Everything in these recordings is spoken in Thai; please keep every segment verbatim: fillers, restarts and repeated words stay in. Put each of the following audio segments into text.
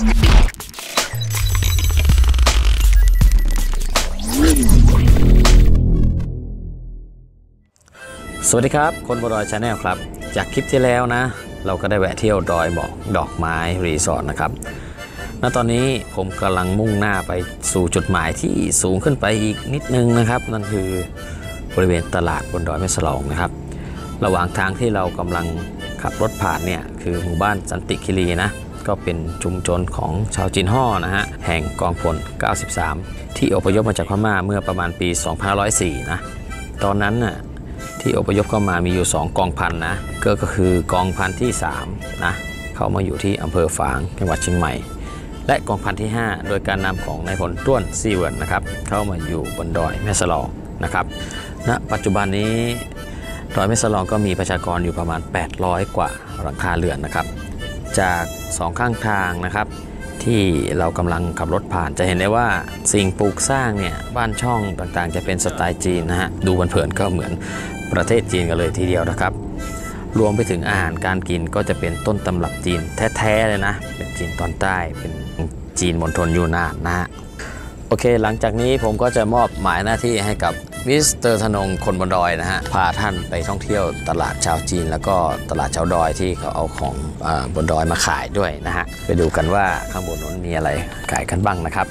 สวัสดีครับคนบนดอยชาแนลครับจากคลิปที่แล้วนะเราก็ได้แวะเที่ยวดอยบอกดอกไม้รีสอร์ทนะครับณตอนนี้ผมกำลังมุ่งหน้าไปสู่จุดหมายที่สูงขึ้นไปอีกนิดนึงนะครับนั่นคือบริเวณตลาดบนดอยแม่สลองนะครับระหว่างทางที่เรากำลังขับรถผ่านเนี่ยคือหมู่บ้านสันติคีรีนะก็เป็นชุมชนของชาวจีนฮ่อนะฮะแห่งกองพลเก้าสิบสามที่อพยพมาจากพม่าเมื่อประมาณปีสองพันห้าร้อยสี่นะตอนนั้นน่ะที่อพยพเข้ามามีอยู่สองกองพันนะก็ก็คือกองพันที่สามนะเข้ามาอยู่ที่อำเภอฝางจังหวัดเชียงใหม่และกองพันที่ห้าโดยการนำของนายพลต้วนซีเวิร์นนะครับเข้ามาอยู่บนดอยแม่สลองนะครับณปัจจุบันนี้ดอยแม่สลองก็มีประชากรอยู่ประมาณแปดร้อยกว่าหลังคาเรือนนะครับจากสองข้างทางนะครับที่เรากำลังขับรถผ่านจะเห็นได้ว่าสิ่งปลูกสร้างเนี่ยบ้านช่องต่างๆจะเป็นสไตล์จีนนะฮะดูเผินๆก็เหมือนประเทศจีนกันเลยทีเดียวนะครับรวมไปถึงอาหารการกินก็จะเป็นต้นตำรับจีนแท้ๆเลยนะเป็นจีนตอนใต้เป็นจีนมณฑลยูนนานนะฮะโอเคหลังจากนี้ผมก็จะมอบหมายหน้าที่ให้กับมิสเตอร์ธนงคนบนดอยนะฮะพาท่านไปท่องเที่ยวตลาดชาวจีนแล้วก็ตลาดชาวดอยที่เขาเอาของบนดอยมาขายด้วยนะฮะไปดูกันว่าข้างบนนั้นมีอะไรขายกันบ้างนะครับ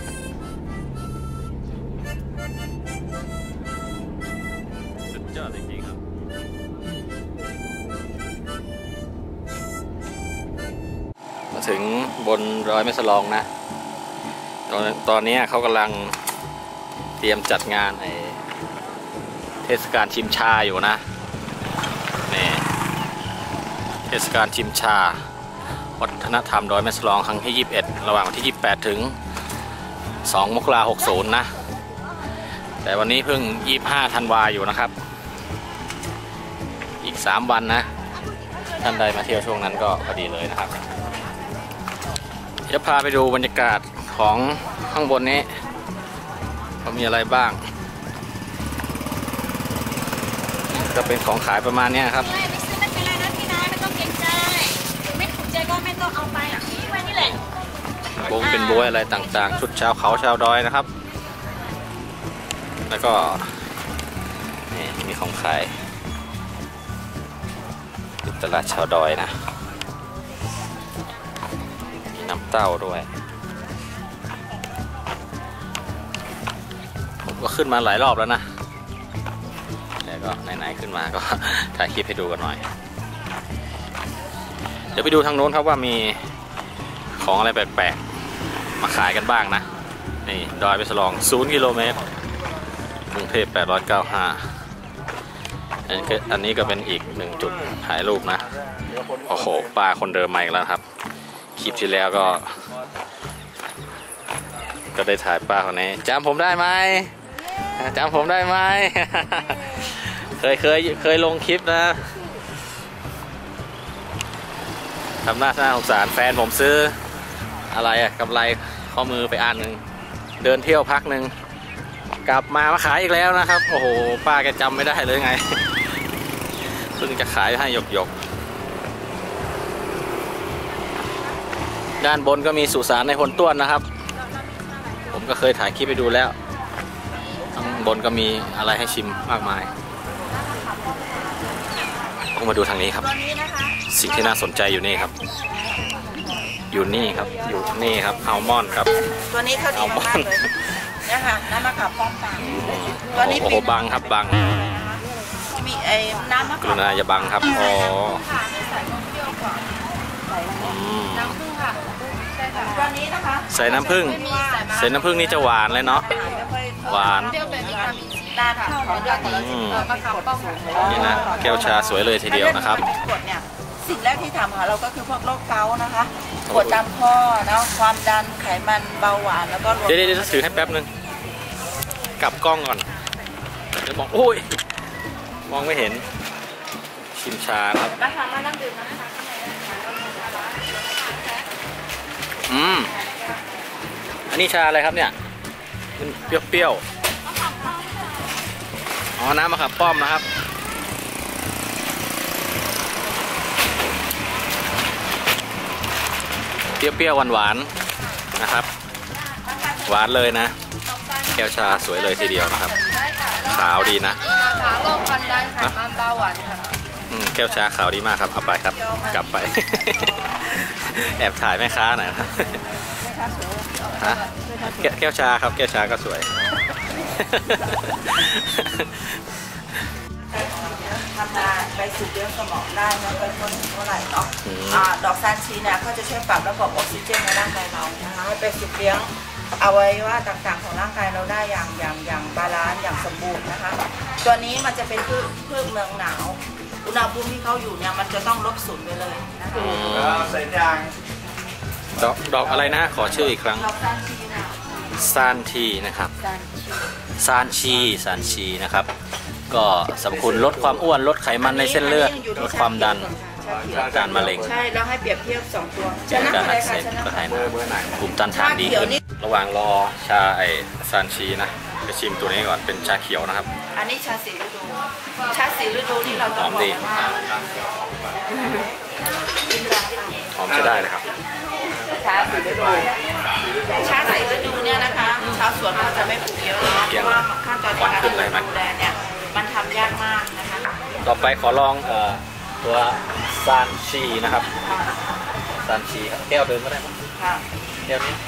สุดยอดจริงๆครับมาถึงบนดอยแม่สลองนะตอนตอนนี้เขากำลังเตรียมจัดงานไอเทศกาลชิมชาอยู่นะนี่เทศกาลชิมชาวัฒนธรรมดอยแม่สลองครั้งที่ยี่สิบเอ็ดระหว่างวันที่ยี่สิบแปดถึงสองมกราคมหกสิบนะแต่วันนี้เพิ่งยี่สิบห้าธันวาอยู่นะครับอีกสามวันนะท่านใดมาเที่ยวช่วงนั้นก็พอดีเลยนะครับจะพาไปดูบรรยากาศของข้างบนนี้เขามีอะไรบ้างก็เป็นของขายประมาณนี้ครับไม่ซื้อไม่เป็นไรนะพี่นายไม่ต้องเกรงใจไม่ถูกใจก็ไม่ต้องเอาไปนี่ไว้นี่แหละโบงเป็นโบยอะไรต่างๆชุดชาวเขาชาวดอยนะครับแล้วก็นี่มีของขายตลาดชาวดอยนะมีน้ำเต้าด้วยผมก็ขึ้นมาหลายรอบแล้วนะแต่ก็ไหนๆขึ้นมาก็ถ่ายคลิปให้ดูกันหน่อยเดี๋ยวไปดูทางโน้นครับว่ามีของอะไรแปลกๆมาขายกันบ้างนะนี่ดอยแม่สลองศูนย์กิโลเมตรกรุงเทพแปดร้อยเก้าสิบห้าอันนี้อันนี้ก็เป็นอีกหนึ่งจุดถ่ายรูปนะโอ้โหป้าคนเดิมมาอีกแล้วครับคลิปที่แล้วก็ก็ได้ถ่ายป้าคนนี้จำผมได้ไหมจำผมได้ไหม เคยเคยเคยลงคลิปนะทำหน้าหน้าสงสารแฟนผมซื้ออะไรอะกำไรข้อมือไปอันหนึ่งเดินเที่ยวพักหนึ่งกลับมามาขายอีกแล้วนะครับโอ้โหป้าแกจำไม่ได้เลยไงเพิ่งจะขายให้หยกหยกด้านบนก็มีสุสานในพลต้วนนะครับผมก็เคยถ่ายคลิปไปดูแล้วข้างบนก็มีอะไรให้ชิมมากมายต้องมาดูทางนี้ครับสิ่งที่น่าสนใจอยู่นี่ครับอยู่นี่ครับอยู่นี่ครับอัลมอนด์ครับตัวนี้เขาดีมากเลยเนี่ยค่ะน้ำมะขามป้อมปังตัวนี้โอ้โหบังครับบังจะมีไอ้น้ำมะขามกรุณาอย่าบังครับอ๋อตัวนี้นะคะใส่น้ำผึ้งใส่น้ำผึ้งนี่จะหวานเลยเนาะหวานนี่นะแก้วชาสวยเลยทีเดียวนะครับสิ่งแรกที่ทำค่ะเราก็คือพวกโรคเกาต์นะคะปวดตามข้อนะความดันไขมันเบาหวานแล้วก็เดี๋ยวเดี๋ยวถือให้แป๊บนึงกลับกล้องก่อนเดี๋ยวมองโอ้ยมองไม่เห็นชิมชาครับอืมอันนี้ชาอะไรครับเนี่ยมันเปรี้ยวๆอ๋อน้ำมะขามป้อมนะครับเปรี้ยวๆหวานๆนะครับหวานเลยนะแก้วชาสวยเลยทีเดียวนะครับขาวดีนะขาโรคความดันไขมันเบาหวานค่ะแก้วชาขาวดีมากครับเอาไปครับกลับไป แอบถ่ายแม่ค้าหน่อยครับฮะแก้วชาครับแก้วชาก็สวยทำงานไปสูบเลี้ยงสมองได้ไม่ค่อยทนเท่าไหร่เนาะดอกซานชีเนี่ยเขาจะช่วยปรับระบบออกซิเจนในร่างกายเรานะคะให้ไปสูบเลี้ยงอวัยวะต่างๆของร่างกายเราได้อย่างอย่างอย่างบาลานซ์อย่างสมบูรณ์นะคะตัวนี้มันจะเป็นพืชพืชเมืองหนาวอุณหภูมิที่เขาอยู่เนี่ยมันจะต้องลบศูนย์ไปเลยนะคะใส่ยางดอกดอกอะไรนะขอชื่ออีกครั้งดอกซานชีนะซานทีนะครับซานชีซานชีนะครับก็สรรพคุณลดความอ้วนลดไขมันในเส้นเลือดลดความดันการมะเร็งใช่แล้วให้เปรียบเทียบสองตัวชนะการอักเสบก็ให้นะภูมิต้านทานดีขึ้นระหว่างรอชาไอซานชีนะจะชิมตัวนี้ก่อนเป็นชาเขียวนะครับอันนี้ชาสีฤดูชาสีฤดูที่เราหอมดีหอมจะได้เลยครับชาสีฤดูชาสีฤดูเนี่ยนะคะชาวสวนเขาจะไม่ปลูกเยอะเพราะว่าขั้นตอนการดูแลเนี่ยมันทำยากมากนะคะต่อไปขอลองเอ่อตัวซานชีนะครับซานชีแก้วเดิมก็ได้ไหมแก้วนี้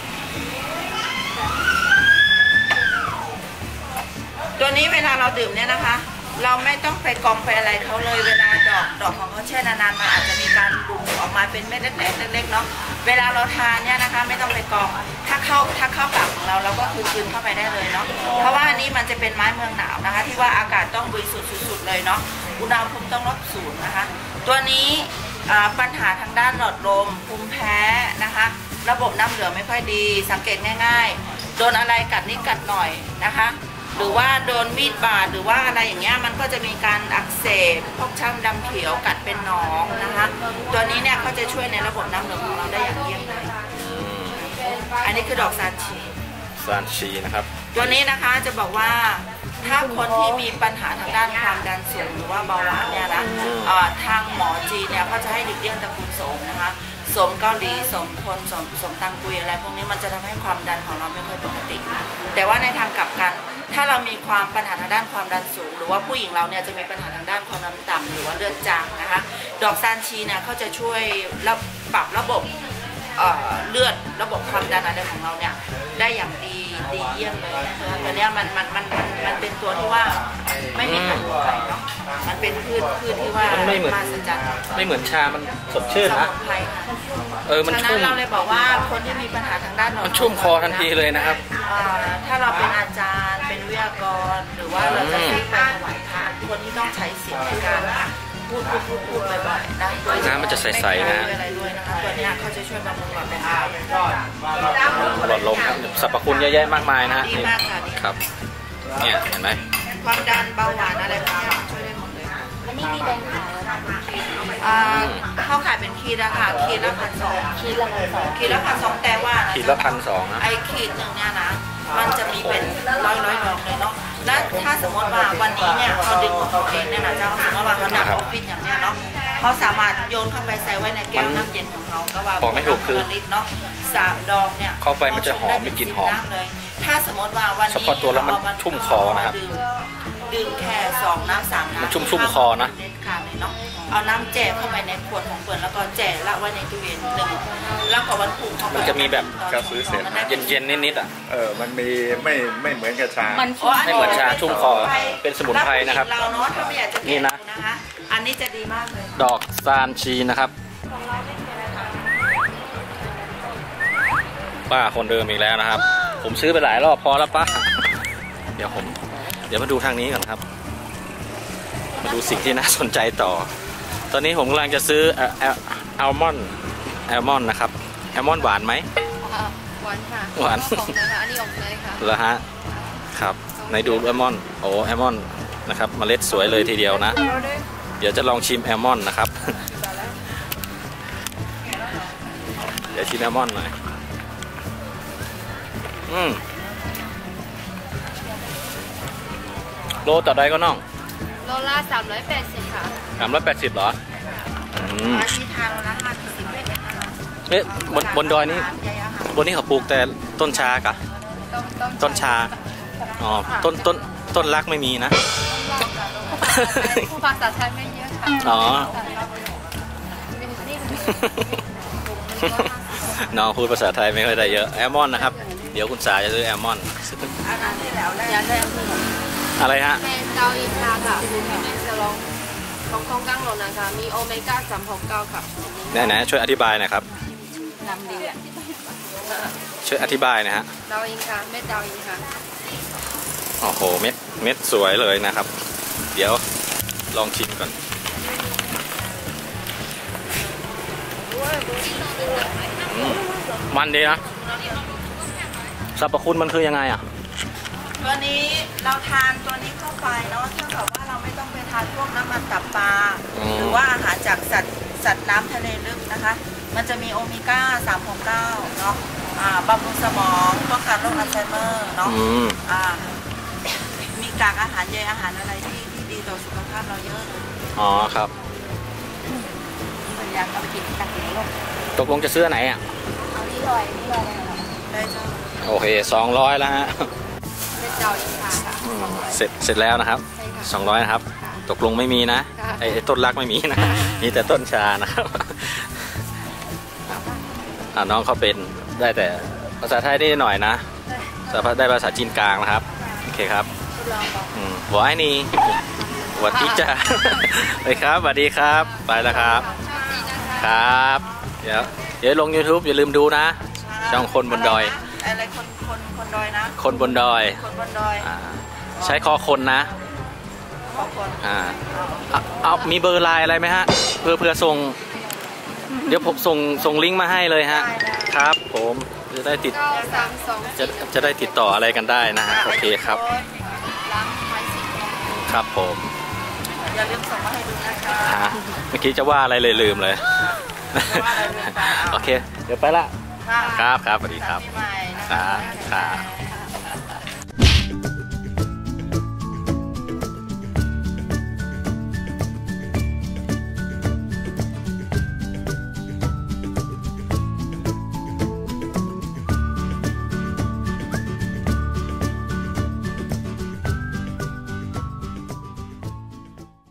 ตัวนี้เวลาเราดื่มเนี่ยนะคะเราไม่ต้องไปกองไปอะไรเขาเลยเวลาดอกดอกของเขาแช่นานๆมันอาจจะมีการบุ๋มออกมาเป็นเม็ดเล็กๆเล็กๆเนาะเวลาเราทานเนี่ยนะคะไม่ต้องไปกองถ้าเข้าถ้าเข้าปากของเราเราก็คือกลืนเข้าไปได้เลยเนาะเพราะว่าอันนี้มันจะเป็นไม้เมืองหนาวนะคะที่ว่าอากาศต้องบริสุทธิ์สุดๆเลยเนาะอุณหภูมิต้องลบศูนย์นะคะตัวนี้ปัญหาทางด้านหลอดลมภูมิแพ้นะคะระบบน้ำเหลืองไม่ค่อยดีสังเกตง่ายๆโดนอะไรกัดนิดกัดหน่อยนะคะหรือว่าโดนมีดบาดหรือว่าอะไรอย่างเงี้ยมันก็จะมีการอักเสบพกช้ำดำเขียวกัดเป็นหนองนะคะตัวนี้เนี่ยเขาจะช่วยในระบบน้ำเหลืองของเราได้อย่างเยี่ยมเลยอันนี้คือดอกซานชีซานชีนะครับตัวนี้นะคะจะบอกว่าถ้าคนที่มีปัญหาทางด้านความดันสูงหรือว่าเบาหวานเนี่ยนะทางหมอจีนเนี่ยเขาจะให้หลีกเลี่ยงตระกูลโสมนะคะสมเกาหลีสมคนสมสมตังกุยอะไรพวกนี้มันจะทำให้ความดันของเราไม่ค่อยปกติแต่ว่าในทางกลับกันถ้าเรามีความปัญหาทางด้านความดันสูงหรือว่าผู้หญิงเราเนี่ยจะมีปัญหาทางด้านความดันต่ำหรือว่าเลือดจางนะคะดอกซานชีเนี่ยเขาจะช่วยปรับระบบเลือดระบบความดันอะไรของเราเนี่ยได้อย่างดีดีเยี่ยมเลยนะคะตัวนี้มันมันมันมันเป็นตัวที่ว่าไม่มีการไข่เนาะมันเป็นพืชพืชที่ว่าไม่เหมือนไม่เหมือนชามันสดชื่นนะเออมันชุ่มเราเลยบอกว่าคนที่มีปัญหาทางด้านมันชุ่มคอทันทีเลยนะครับถ้าเราเป็นอาจารย์เป็นวิทยากรหรือว่าเราจะซื้อไปถวายพระคนที่ต้องใช้เสียงในการพูดพูดพูดพูดบ่อยๆนะน้ำมันจะใสๆนะอะไรด้วยนะคะตัวนี้เขาจะช่วยบำรุงหลอดหลอดลมสรรพคุณเยอะแยะมากมายนะดีมากค่ะครับเนี่ยเห็นไหมความดันเบาหวานอะไรพวกนี้ช่วยได้หมดเลยอันนี้มีแบงค์ขายเขาขายเป็นขีดอะค่ะขีดละพันสองขีดละพันสองขีดละพันสองแต่ว่าขีดละพันสองนะไอขีดหนึ่งเนี่ยนะมันจะมีเป็นร้อยร้อยดอกเลยเนาะและถ้าสมมติว่าวันนี้เนี่ยเขาดึงของเขาเองเนี่ยนะเจ้าสมมติว่าเขาหนักออฟฟิศอย่างเนี้ยเนาะเขาสามารถโยนเข้าไปใส่ไว้ในแก้วน้ำเย็นของเขาก็ว่าบอกไม่ถูกคือเนาะสามดอกเนี่ยเข้าไปมันจะหอมมีกลิ่นหอมเลยถ้าสมมติว่าวันนี้เฉพาะตัวแล้วมันชุ่มคอนะครับดื่มแค่สองน้ำสามน้ำมันชุ่มชุ่มคอนะเด็ดขาดเลยเนาะเอาน้ำแจกเข้าไปในขวดของเปิดแล้วก็แจกละไว้ในตู้เย็นหนึ่งแล้วก็วันพุ่งเข้าไปมันจะมีแบบกาซื้อเสร็จเย็นๆนิดๆอ่ะเออมันมีไม่ไม่เหมือนกับชาไม่เหมือนชาชุ่มคอเป็นสมุนไพรนะครับเราเนาะถ้าไม่อยากจะนี่นะอันนี้จะดีมากเลยดอกซานชีนะครับป้าคนเดิมอีกแล้วนะครับผมซื้อไปหลายรอบพอแล้วป้าเดี๋ยวผมเดี๋ยวมาดูทางนี้ก่อนครับมาดูสิ่งที่น่าสนใจต่อตอนนี้ผมกำลังจะซื้ออัลมอนด์อัลมอนด์นะครับอัลมอนด์หวานไหมหวานค่ะหวานอันนี้อมเลยค่ะเหรอฮะครับในดูอัลมอนด์โอ้อัลมอนด์นะครับเมล็ดสวยเลยทีเดียวนะเดี๋ยวจะลองชิมอัลมอนด์นะครับเดี๋ยวชิมอัลมอนด์หน่อยอืมโลต่อใดก็น้องโลละสามร้อยแปดสิบค่ะสามร้อยแปดสิบเหรออืมที่ทางละห้าสิบเมตรเอ๊ะบนบนดอยนี้บนนี้เขาปลูกแต่ต้นชากะต้นต้นต้นชาอ๋อต้นต้นต้นรักไม่มีนะผู้ภาษาไทยไม่เยอะค่ะอ๋อ น้องพูดภาษาไทยไม่ค่อยได้เยอะแอลมอนนะครับเดี๋ยวคุณสาจะซื้อแอลมอนอันนั้นที่แล้วแหละอยากได้อันนี้อะไรฮะแม่เจ้าอินทาค่ะแม่จะลองของของกังหลงนะคะมีโอเมก้าสามหกเก้าค่ะไหนๆช่วยอธิบายหน่อยครับลำดีอ่ะช่วยอธิบายหนะฮะดาวอินค่ะแม่ดาวอินค่ะโอ้โหเม็ดเม็ดสวยเลยนะครับ เดี๋ยวลองชิมก่อนอืมมันดีนะสรรพคุณมันคือยังไงอ่ะตัวนี้เราทานตัวนี้เข้าไปเนาะเท่ากับว่าเราไม่ต้องไปทานพวกน้ำมันตับปลาอืมหรือว่าอาหารจากสัตว์สัตว์น้ำทะเลลึกนะคะ มันจะมีโอเมก้าสามหกเก้าเนาะอ่าบำรุงสมองป้องกันโรคอัลไซเมอร์เนาะอืมอ่ามีกากอาหารใยอาหารอะไรที่ที่ดีต่อสุขภาพเราเยอะเลยอ๋อครับสัญญาเอาไปกินตักกินลูกตกลงจะซื้อไหนอ่ะเอานี่ลอยนี่ลอยอะไรได้เจ้าโอเคสองร้อยแล้วฮะแม่ดาวอินทาค่ะอืมเสร็จเสร็จแล้วนะครับใช่ค่ะสองร้อยนะครับ ตกลงไม่มีนะค่ะไอ้ไอ้ต้นรักไม่มีนะ มีแต่ต้นชานะครับอ่าน้องเขาเป็นได้แต่ภาษาไทยได้หน่อยนะแต่ได้ภาษาจีนกลางนะครับโอเคครับทดลองบอกอืมหัวไอ้นี่สวัสดีจ้า ไปครับสวัสดีครับไปแล้วครับโชคดีนะคะครับเดี๋ยวเดี๋ยวลง YouTube อย่าลืมดูนะ ช่องคนบนดอยอะไรคนคนคนดอยนะคนบนดอยคนบนดอยอ่าใช้คอคนนะขอคนอ่าเอาเอามีเบอร์ไลน์อะไรไหมฮะเพื่อเพื่อส่ง เดี๋ยวผมส่งส่งลิงก์มาให้เลยฮะ ครับผมจะได้ติดเก้าสามสองจะจะได้ติดต่ออะไรกันได้นะฮะโอเคครับล้างไม้สีครับผมอย่าลืมส่งมาให้ดูนะคะฮะเมื่อกี้จะว่าอะไรเลยลืมเลยว่าอะไรลืมไปเอาโอเค เดี๋ยวไปละค่ะครับครับสวัสดีครับปีใหม่นะครัคะบครับ